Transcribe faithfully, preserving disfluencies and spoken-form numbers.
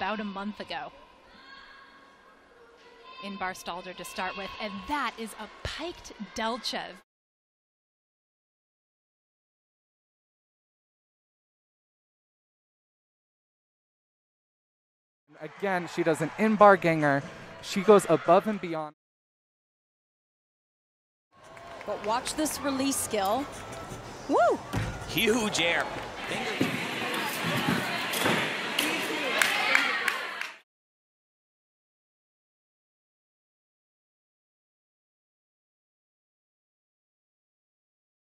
about a month ago in bar Stalder to start with, and that is a piked delchev. Again, she does an in-bar ganger. She goes above and beyond. But watch this release skill. Woo! Huge air. Finger